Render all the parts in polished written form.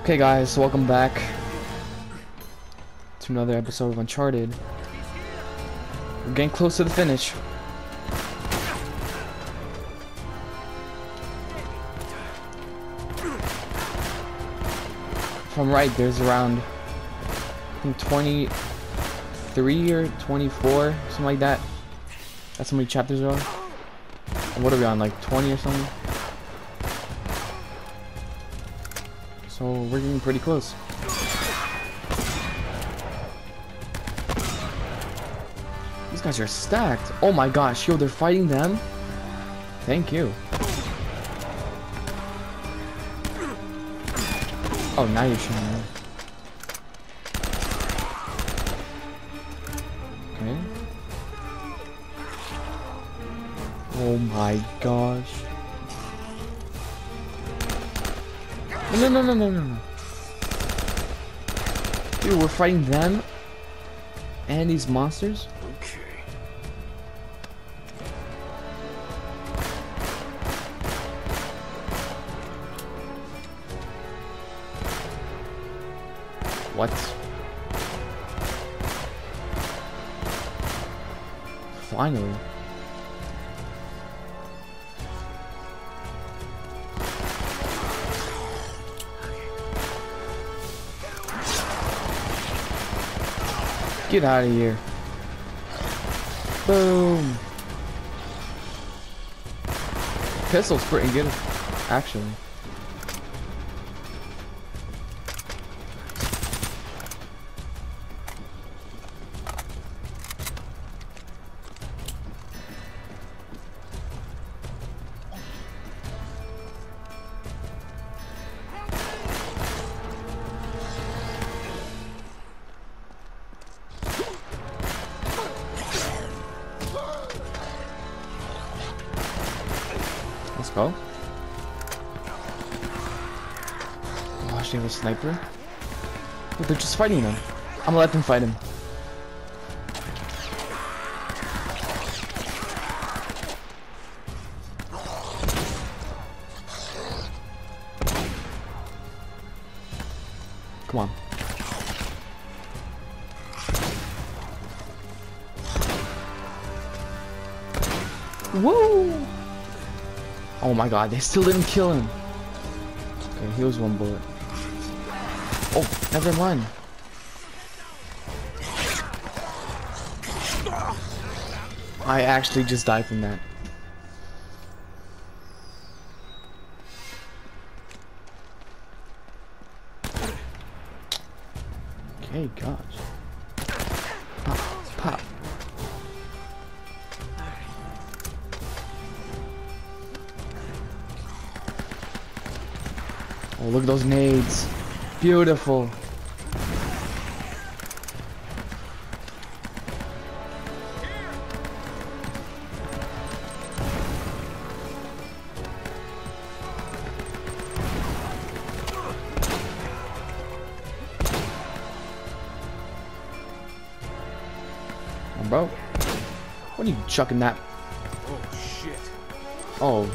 Okay guys, so welcome back to another episode of Uncharted. We're getting close to the finish. If I'm right, there's around I think 23 or 24, something like that. That's how many chapters there are. And what are we on, like 20 or something? So we're getting pretty close. These guys are stacked. Oh my gosh, yo, they're fighting them? Thank you. Oh, now you're shooting me. Okay. Oh my gosh. No. Dude, we're fighting them and these monsters? Okay. What? Finally. Get out of here. Boom. Pistol's pretty good, actually. Let's go. Oh, they have a sniper. But they're just fighting them. I'm gonna let them fight him. Come on. Woo! Oh my god, they still didn't kill him. Okay, he was one bullet. Oh, never mind. I actually just died from that. Okay, gosh. Pop, pop. Oh, look at those nades. Beautiful. Oh, bro. What are you chucking that? Oh shit. Oh.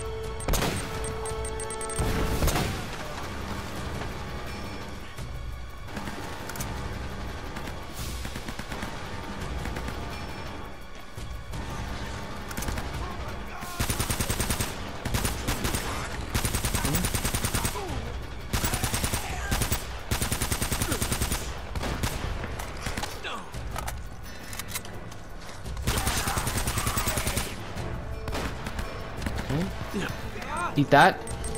Eat that.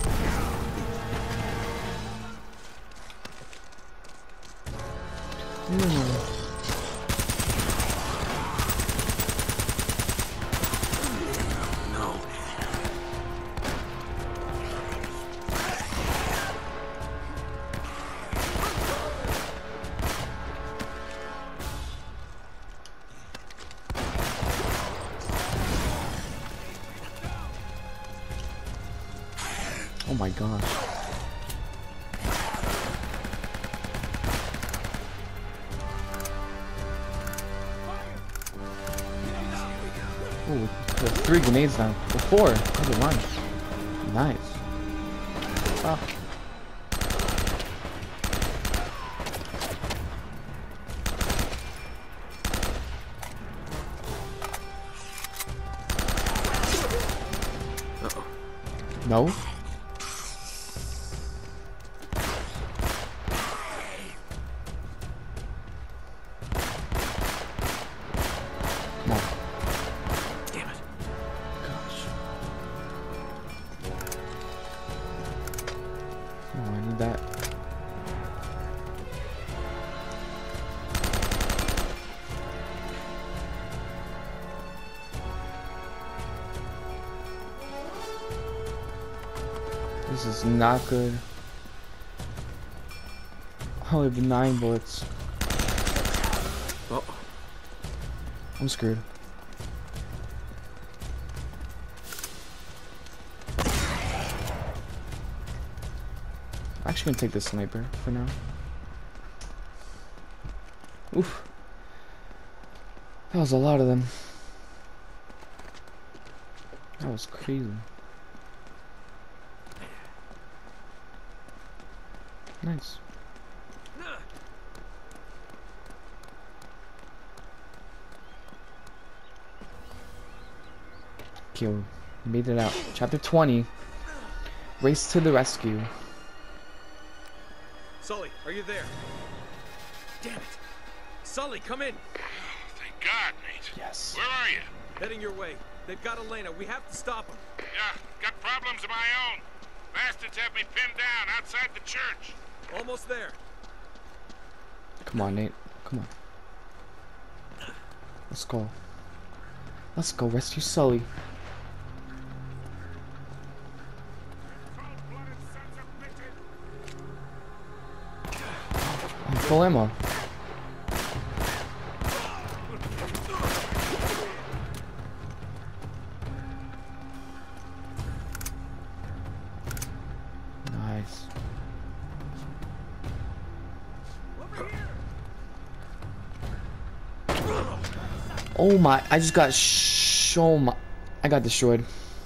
No. Oh my gosh. Ooh, there's 3 grenades now. Or 4. Never mind. Nice. Ah. No? Come on. Damn it. Gosh. Oh, I need that. This is not good. I only have 9 bullets. Oh. I'm screwed. I'm actually gonna take the sniper for now. Oof. That was a lot of them. That was crazy. Nice. Okay, we made it out. Chapter 20. Race to the rescue. Sully, are you there? Damn it. Sully, come in. Thank God, mate. Yes. Where are you? Heading your way. They've got Elena. We have to stop them. Yeah, got problems of my own. Bastards have me pinned down outside the church. Almost there. Come on, Nate. Come on. Let's go. Let's go rescue Sully. Cold-blooded sons of bitches. I'm full ammo. Nice. Oh my, I just got I got destroyed.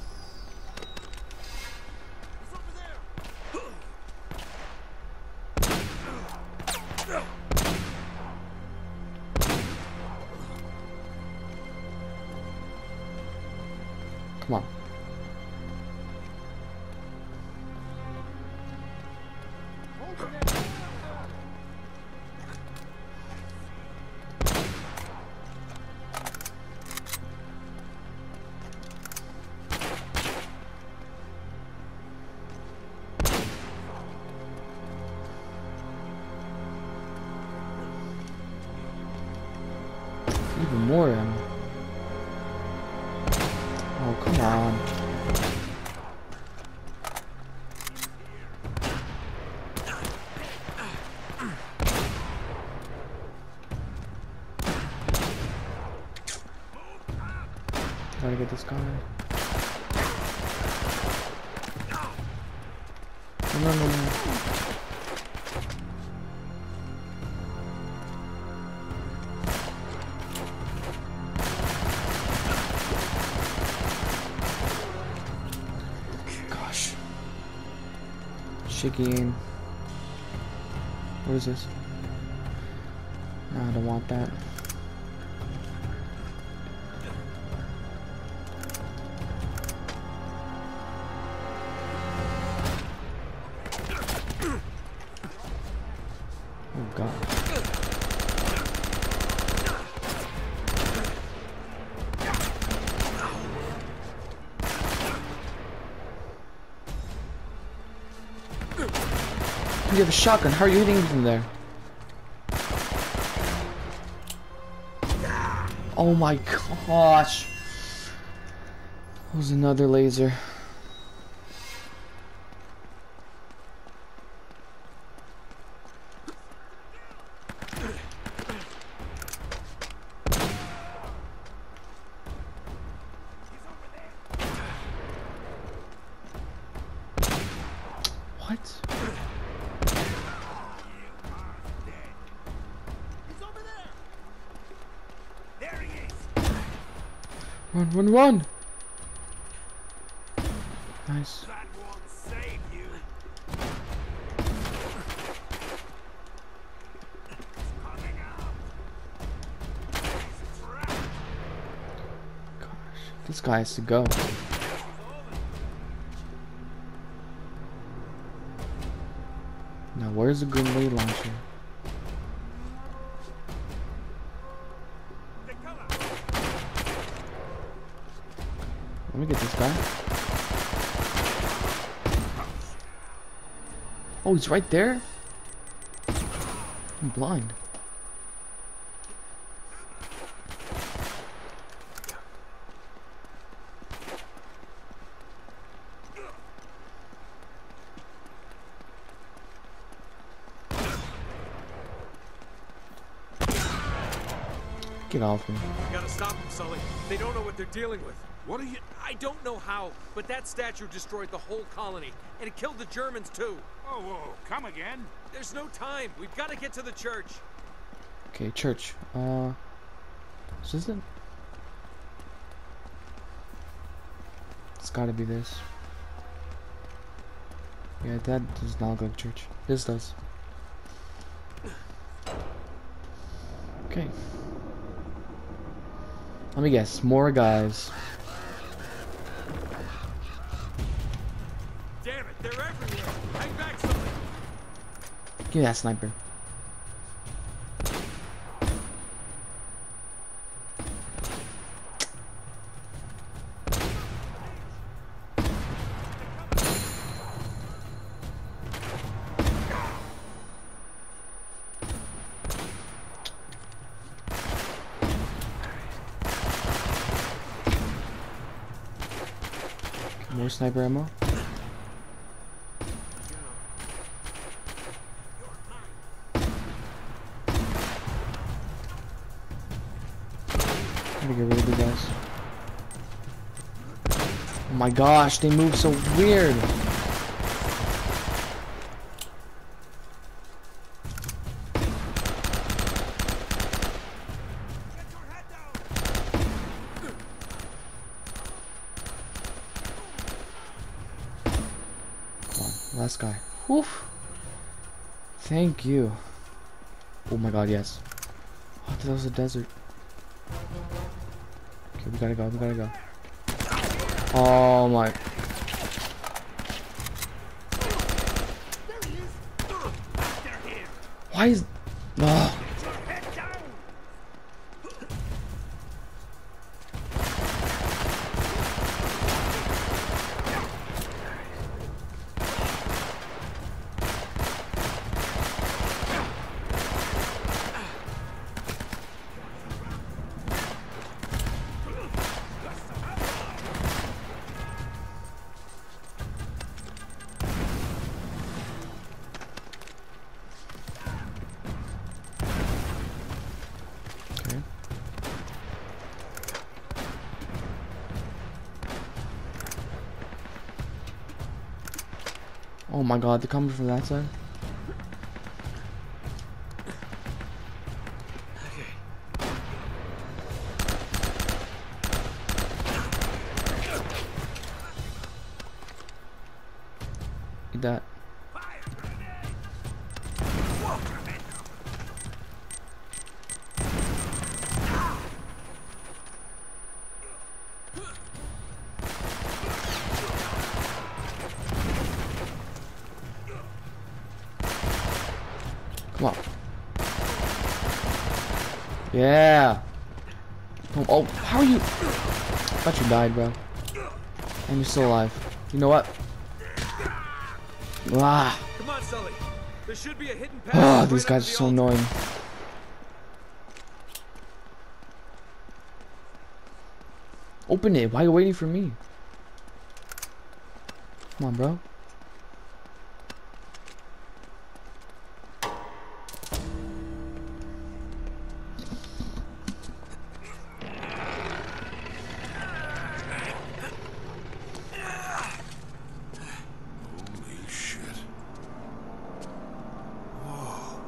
Come on. Even more ammo. Oh, come on. Gotta get this guy. No, no, no, no. Gosh. Shaky aim. What is this? No, I don't want that. Oh god. You have a shotgun. How are you hitting me from there? Oh my gosh. That was another laser. What? Run, run, run! Nice. That won't save you. Coming out. Gosh, this guy has to go. Now where's the grenade launcher? Let me get this guy. Oh, he's right there? I'm blind. Get off me. We gotta stop them, Sully. They don't know what they're dealing with. What are you... I don't know how, but that statue destroyed the whole colony, and it killed the Germans too. Oh, whoa, come again? There's no time. We've got to get to the church. Okay, church. This isn't. It's gotta be this. Yeah, that does not go to church. This does. Okay. Let me guess. More guys. Damn it, they're everywhere. Hang back, Sully. Give me that sniper. More sniper ammo. Gotta get rid of the guys. Oh my gosh, they move so weird. Come on, last guy. Whew. Thank you. Oh my god, yes. Oh, that was a desert. Okay, we gotta go, we gotta go. Oh my. Why is... Oh. Okay. Oh my god, they're coming from that side. Eat that. Come on. Yeah. Oh, how are you? I thought you died, bro. And you're still alive. You know what? Ah. Come on, Sully. There should be a hidden path. Oh, right these guys are under so the altar. annoying. Open it. Why are you waiting for me? Come on, bro. Holy shit. Whoa.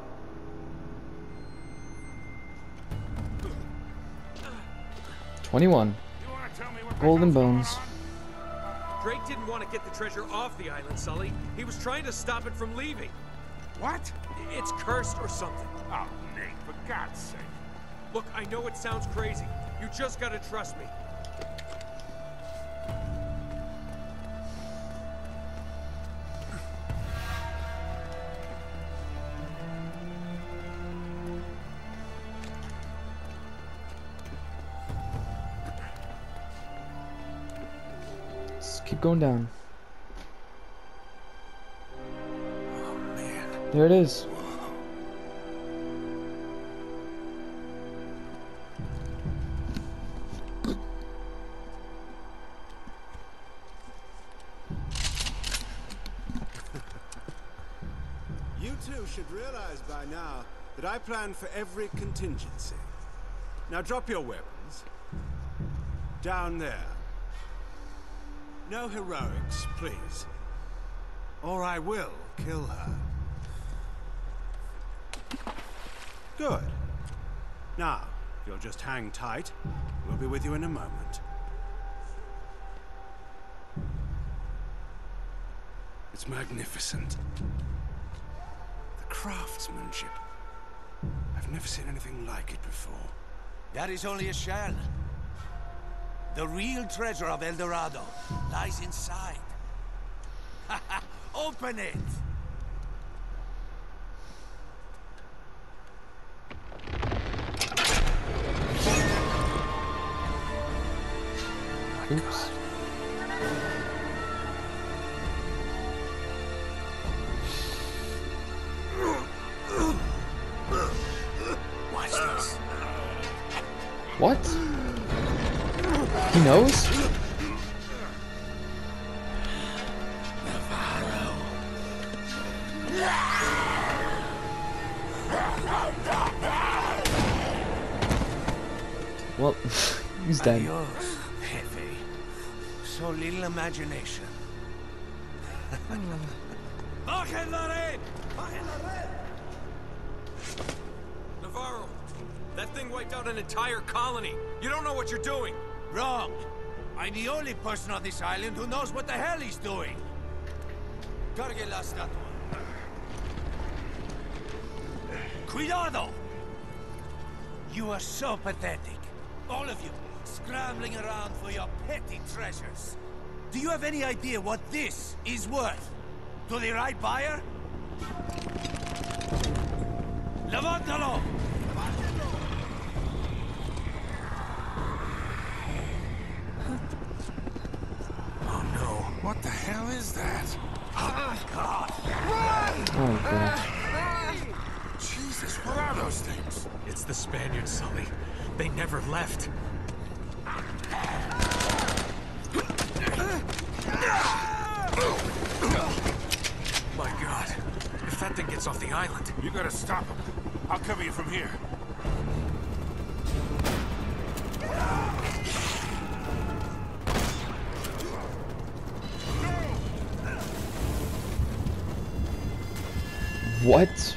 21. You wanna tell me what the Golden hell's going bones. on? Drake didn't want to get the treasure off the island, Sully. He was trying to stop it from leaving. What? It's cursed or something. Oh, Nate, for God's sake. Look, I know it sounds crazy. You just gotta trust me. Keep going down. Oh man. There it is. You two should realize by now that I plan for every contingency. Now drop your weapons. Down there. No heroics, please. Or I will kill her. Good. Now, if you'll just hang tight, we'll be with you in a moment. It's magnificent. The craftsmanship. I've never seen anything like it before. That is only a shell. The real treasure of El Dorado lies inside. Open it! Oops. Watch this. What? He knows? Well, he's dead. Adios, Jefe. So little imagination. Bajen la red! Bajen la red! Navarro, that thing wiped out an entire colony. You don't know what you're doing. Wrong. I'm the only person on this island who knows what the hell he's doing. Cargue la estatua. Cuidado! You are so pathetic. All of you, scrambling around for your petty treasures. Do you have any idea what this is worth? To the right buyer? Levántalo! Oh no, what the hell is that? Oh god. Jesus, what are those things? It's the Spaniards, Sully. They never left. My God. If that thing gets off the island... You gotta stop him. I'll cover you from here. What?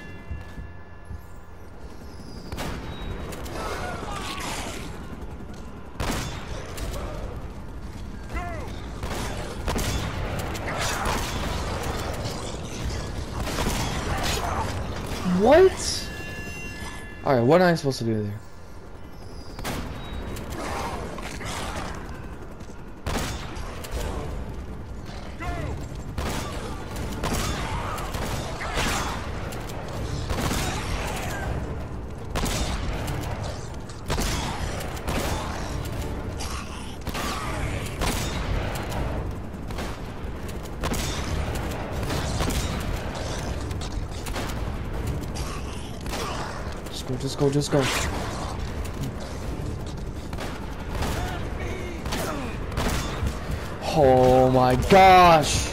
What? Alright, what am I supposed to do there? Just go, just go. Oh my gosh!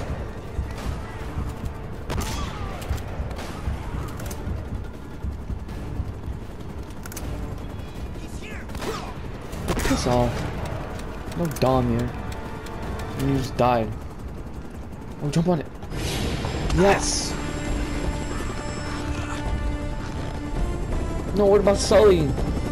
Piss off. No Dom here. And you just died. Oh, jump on it. Yes! No, what about Sully?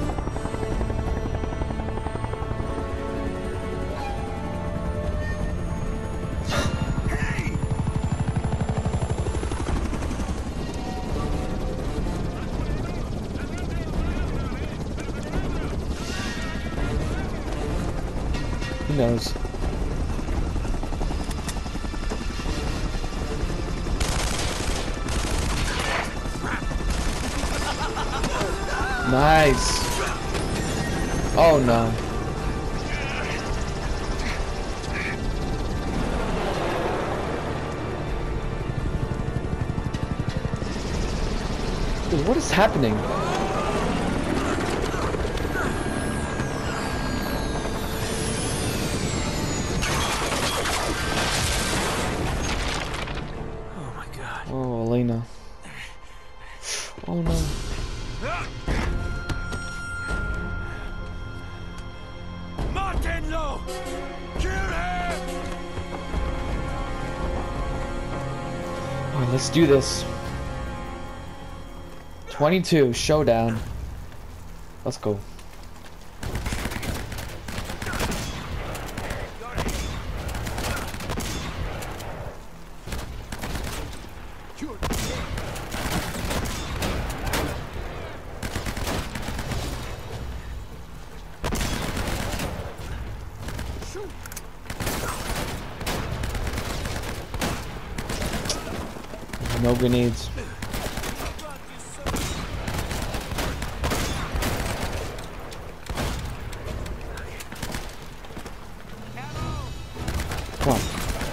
Who knows? Nice. Oh no. Dude, what is happening? Oh my god. Oh, Elena. Oh no. Martenlo! Kill him! Alright, let's do this. 22, showdown. Let's go. No grenades. Come on.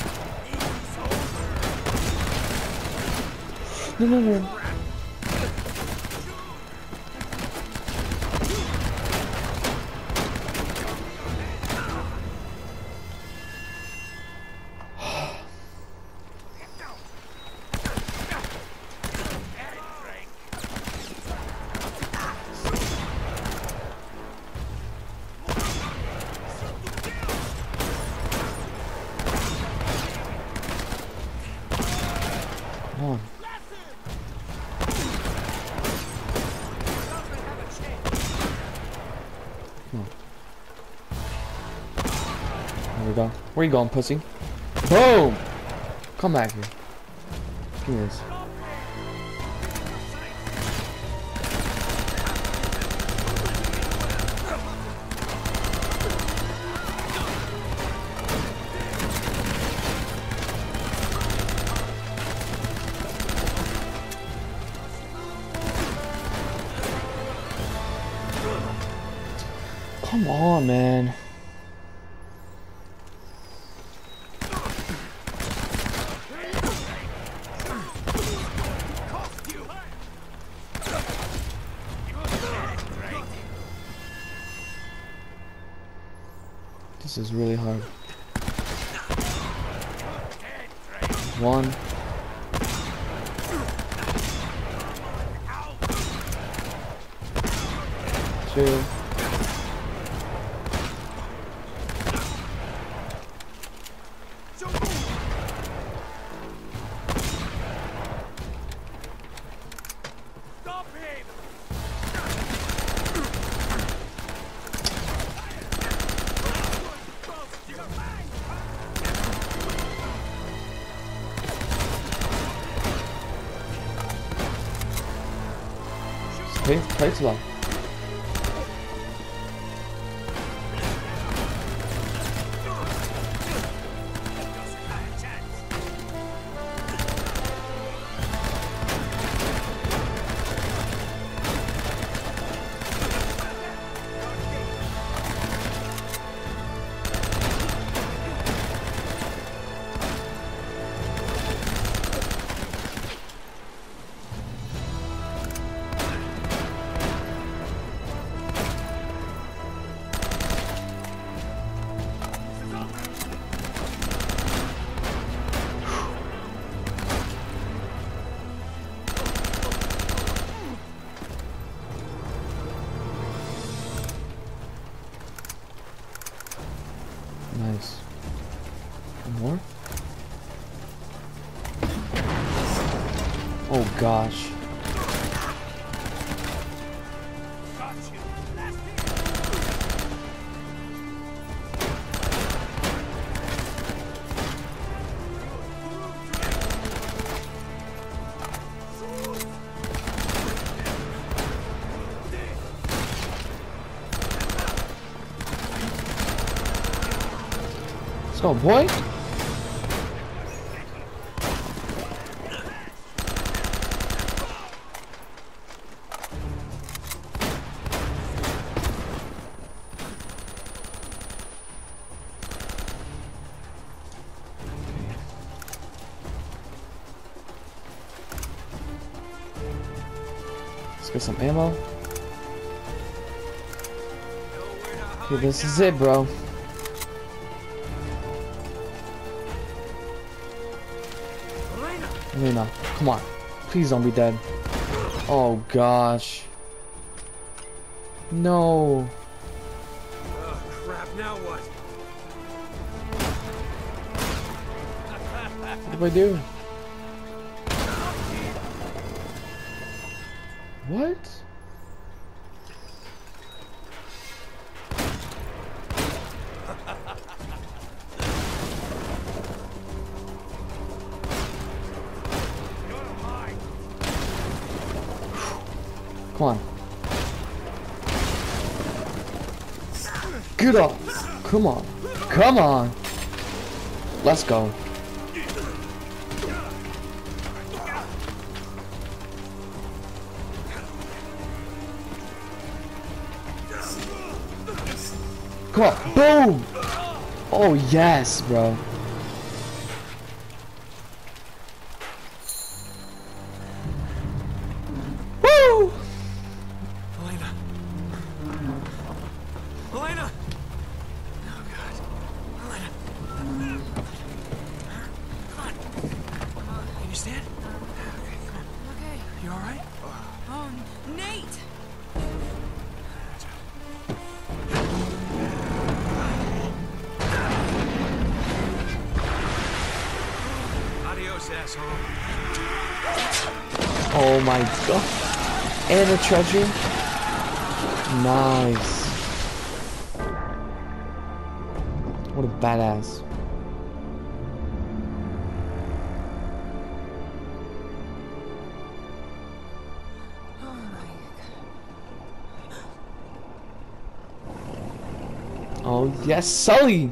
No, no, no. Come on. Come on. There we go. Where you going, pussy? Boom! Come back here. Give me this. Come on, man. This is really hard. 1. 2. Stop him! Play it slow. Nice. One more? Oh gosh. Let's go, boy. Let's get some ammo. Okay, this is it, bro. Elena, come on. Please don't be dead. Oh gosh. No. Oh, crap, now what? What do I do? What? Come on. Get up. Come on. Come on. Let's go. Come on. Boom. Oh, yes, bro. Woo! Elena. Elena! Oh, God. Elena. Come on. You understand? Okay, come on. Okay. You all right? Oh, Nate! Adios, asshole. Oh my god. And a treasure. Nice. What a badass. Oh my god. Oh yes, Sully.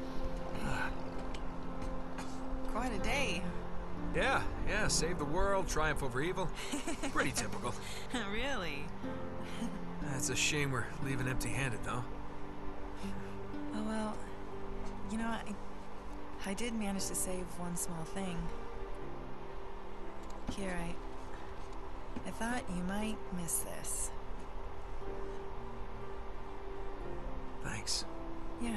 Quite a day. Yeah, save the world, triumph over evil. Pretty typical. Really? It's a shame we're leaving empty-handed, though. Oh well, you know, I did manage to save one small thing. Here, I thought you might miss this. Thanks. Yeah.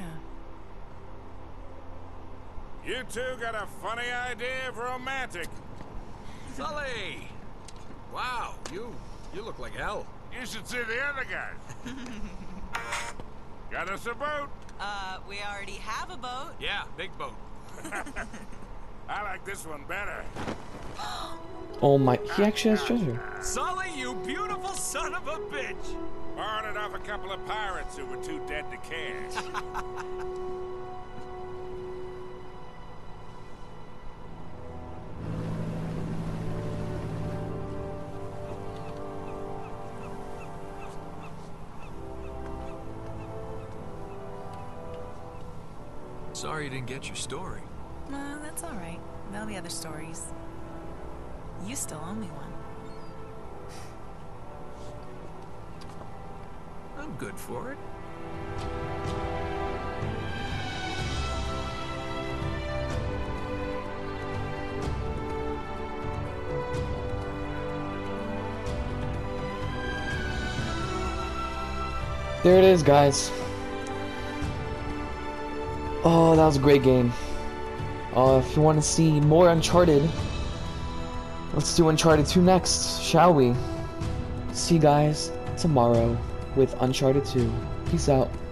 You two got a funny idea of romantic. Sully! Wow, you look like hell. You should see the other guys. Got us a boat. We already have a boat. Yeah, big boat. I like this one better. Oh my, he actually has treasure. Sully, you beautiful son of a bitch! Borrowed it off a couple of pirates who were too dead to cash. Sorry you didn't get your story. That's all right. There'll be other stories. You still owe me one. I'm good for it. There it is, guys. Oh, that was a great game. If you want to see more Uncharted, let's do Uncharted 2 next, shall we? See you guys tomorrow with Uncharted 2. Peace out.